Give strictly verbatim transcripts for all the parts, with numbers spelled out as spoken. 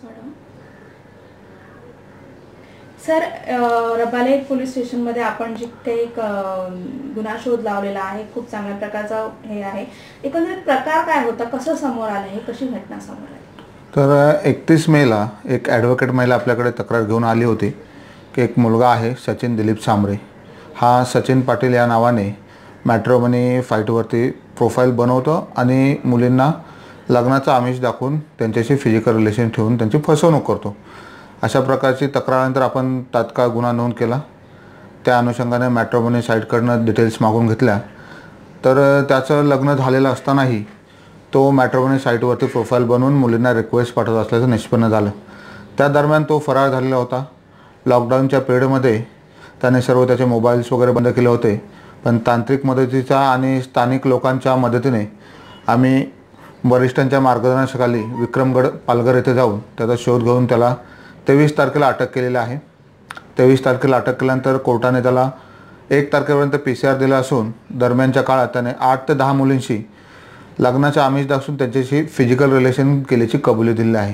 Madam. Sir Rabale police स्टेशनमध्ये आपण जे काही गुन्हा शोध लावलेला आहे, खूप चांगल्या प्रकारचा हे आहे. एकंदरीत प्रकार काय होता, कसं समोर आलं, हे कशी घटना समोर आली? तर एकतीस मेला एक ॲडव्होकेट महिला आपल्याकडे तक्रार घेऊन आली होती की एक मुलगा आहे सचिन दिलीप सांबरे. हा सचिन पाटील या नावाने मॅट्रिमोनी फाईटवरती प्रोफाईल बनवतो आणि मुलींना लग्नाचा आमिष दाखवून त्यांच्याशी फिजिकल रिलेशन ठेवून त्यांची फसवणूक करतो. अशा प्रकारची तक्रारानंतर आपण तात्काळ गुन्हा नोंद केला. त्या अनुषंगाने मॅट्रिमोनी साईटकडनं डिटेल्स मागून घेतल्या. तर त्याचं लग्न झालेलं असतानाही तो मॅट्रिमोनी साईटवरती प्रोफाईल बनवून मुलींना रिक्वेस्ट पाठवत असल्याचं निष्पन्न झालं. त्या दरम्यान तो फरार झालेला होता. लॉकडाऊनच्या पिरियडमध्ये त्याने सर्व त्याचे मोबाईल्स वगैरे बंद केले होते. पण तांत्रिक मदतीचा आणि स्थानिक लोकांच्या मदतीने आम्ही वरिष्ठांच्या मार्गदर्शनाखाली विक्रमगड पालघर येथे जाऊन त्याचा शोध घेऊन त्याला तेवीस तारखेला अटक केलेली आहे. तेवीस तारखेला अटक केल्यानंतर कोर्टाने त्याला एक तारखेपर्यंत पी सी आर दिला असून दरम्यानच्या काळात त्याने आठ ते दहा मुलींशी लग्नाचा आमिष दाखवून त्यांच्याशी फिजिकल रिलेशन केल्याची कबुली दिली आहे.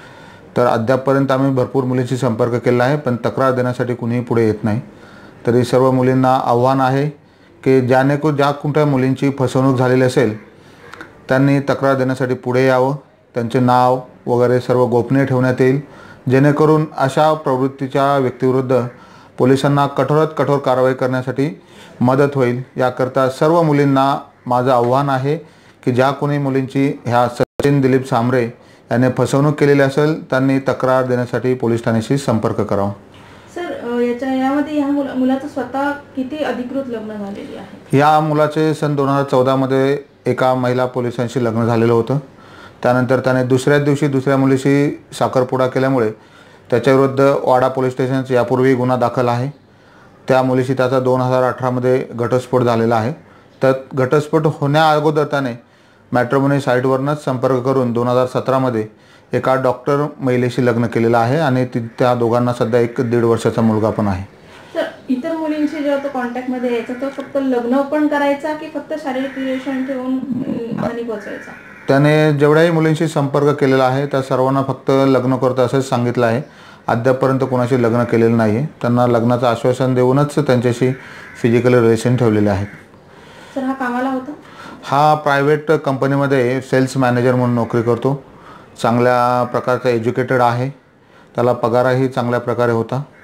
तर अद्यापपर्यंत आम्ही भरपूर मुलींशी संपर्क केला आहे, पण तक्रार देण्यासाठी कुणीही पुढे येत नाही. तरी सर्व मुलींना आव्हान आहे की ज्याने को ज्या कोणत्या मुलींची फसवणूक झालेली असेल त्यांनी तक्रार देण्यासाठी पुढे यावं. त्यांचे नाव वगैरे सर्व गोपनीय ठेवण्यात येईल, जेणेकरून अशा प्रवृत्तीच्या व्यक्तीविरुद्ध पोलिसांना कठोरात कठोर कारवाई करण्यासाठी मदत होईल. याकरता सर्व मुलींना माझं आव्हान आहे की ज्या कोणी मुलींची ह्या सचिन दिलीप सांबरे याने फसवणूक केलेली असेल त्यांनी तक्रार देण्यासाठी पोलीस ठाण्याशी संपर्क करावा. सर याच्या यामध्ये ह्या मुला मुलाचं स्वतः किती अधिकृत लग्न झालेली आहे? या मुलाचे सन दोन हजार चौदामध्ये एका महिला पोलिसांशी लग्न झालेलं होतं. त्यानंतर त्याने दुसऱ्याच दिवशी दुसऱ्या मुलीशी साखरपुडा केल्यामुळे त्याच्याविरुद्ध वाडा पोलीस स्टेशनचा यापूर्वी गुन्हा दाखल आहे. त्या मुलीशी त्याचा दोन हजार अठरामध्ये घटस्फोट झालेला आहे. तर घटस्फोट होण्या अगोदर त्याने मॅट्रिमोनी साईटवरनंच संपर्क करून दोन हजार सतरामध्ये एका डॉक्टर महिलेशी लग्न केलेलं आहे आणि ती त्या दोघांना सध्या एक दीड वर्षाचा मुलगा पण आहे. तर इतर मुलींशी जेव्हा तो कॉन्टॅक्टमध्ये यायचा तो फक्त लग्न पण करायचा की फक्त शारीरिक रिलेशन ठेवून हानी पोहोचायचा? त्याने जेवढ्याही मुलींशी संपर्क केलेला आहे त्या सर्वांना फक्त लग्न करतो असंच सांगितलं आहे. अद्यापपर्यंत कोणाशी लग्न केलेलं नाही आहे. त्यांना लग्नाचं आश्वासन देऊनच त्यांच्याशी फिजिकल रिलेशन ठेवलेले आहेत. सर हा कामाला होता? हा प्रायव्हेट कंपनीमध्ये सेल्स मॅनेजर म्हणून नोकरी करतो. चांगल्या प्रकारचा एज्युकेटेड आहे. त्याला पगारही चांगल्या प्रकारे होता.